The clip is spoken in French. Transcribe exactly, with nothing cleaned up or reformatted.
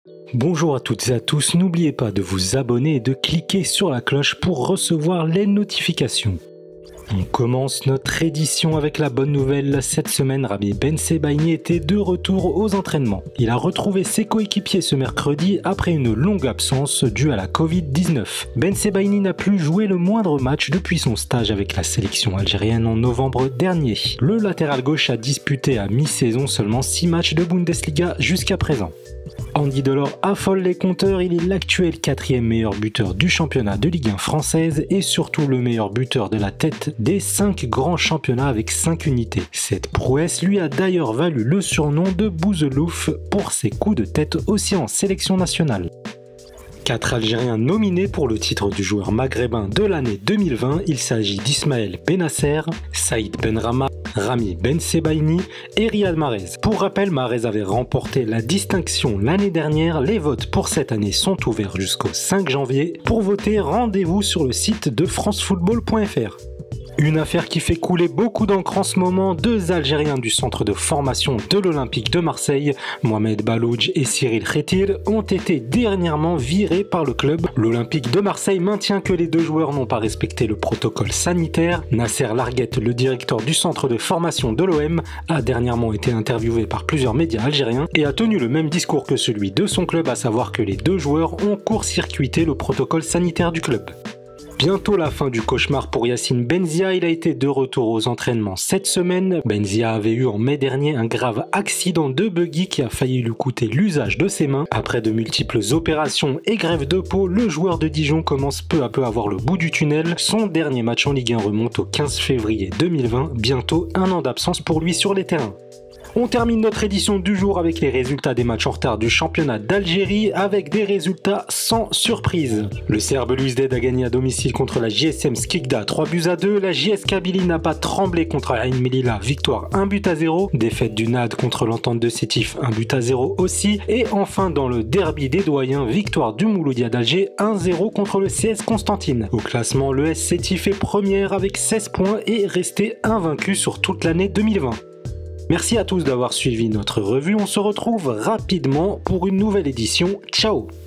Bonjour à toutes et à tous, n'oubliez pas de vous abonner et de cliquer sur la cloche pour recevoir les notifications. On commence notre édition avec la bonne nouvelle. Cette semaine, Rami Bensebaini était de retour aux entraînements. Il a retrouvé ses coéquipiers ce mercredi après une longue absence due à la covid dix-neuf. Bensebaini n'a plus joué le moindre match depuis son stage avec la sélection algérienne en novembre dernier. Le latéral gauche a disputé à mi-saison seulement six matchs de Bundesliga jusqu'à présent. Andy Delors affole les compteurs, il est l'actuel quatrième meilleur buteur du championnat de Ligue un française et surtout le meilleur buteur de la tête des cinq grands championnats avec cinq unités. Cette prouesse lui a d'ailleurs valu le surnom de Bouzelouf pour ses coups de tête aussi en sélection nationale. Quatre Algériens nominés pour le titre du joueur maghrébin de l'année deux mille vingt, il s'agit d'Ismaël Benasser, Saïd Benrahma, Rami Bensebaini et Riyad Mahrez. Pour rappel, Mahrez avait remporté la distinction l'année dernière. Les votes pour cette année sont ouverts jusqu'au cinq janvier. Pour voter, rendez-vous sur le site de france football point f r. Une affaire qui fait couler beaucoup d'encre en ce moment, deux Algériens du centre de formation de l'Olympique de Marseille, Mohamed Balouj et Cyril Khetir, ont été dernièrement virés par le club. L'Olympique de Marseille maintient que les deux joueurs n'ont pas respecté le protocole sanitaire. Nasser Larguette, le directeur du centre de formation de l'O M, a dernièrement été interviewé par plusieurs médias algériens et a tenu le même discours que celui de son club, à savoir que les deux joueurs ont court-circuité le protocole sanitaire du club. Bientôt la fin du cauchemar pour Yacine Benzia, il a été de retour aux entraînements cette semaine. Benzia avait eu en mai dernier un grave accident de buggy qui a failli lui coûter l'usage de ses mains. Après de multiples opérations et grèves de peau, le joueur de Dijon commence peu à peu à voir le bout du tunnel. Son dernier match en Ligue un remonte au quinze février deux mille vingt, bientôt un an d'absence pour lui sur les terrains. On termine notre édition du jour avec les résultats des matchs en retard du championnat d'Algérie avec des résultats sans surprise. Le Serbe Luisded a gagné à domicile contre la J S M Skikda trois buts à deux. La J S Kabylie n'a pas tremblé contre Ain Melilla, victoire un but à zéro. Défaite du N A D contre l'Entente de Sétif, un but à zéro aussi. Et enfin dans le derby des doyens, victoire du Mouloudia d'Alger un zéro contre le C S Constantine. Au classement, le S Sétif est première avec seize points et resté invaincu sur toute l'année deux mille vingt. Merci à tous d'avoir suivi notre revue, on se retrouve rapidement pour une nouvelle édition. Ciao!